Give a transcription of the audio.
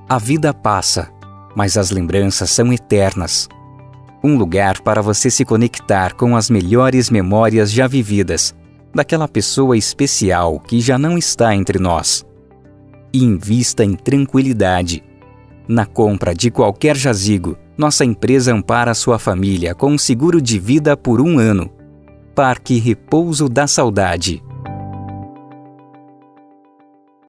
A vida passa, mas as lembranças são eternas. Um lugar para você se conectar com as melhores memórias já vividas, daquela pessoa especial que já não está entre nós. E invista em tranquilidade. Na compra de qualquer jazigo, nossa empresa ampara sua família com um seguro de vida por 1 ano. Parque Repouso da Saudade.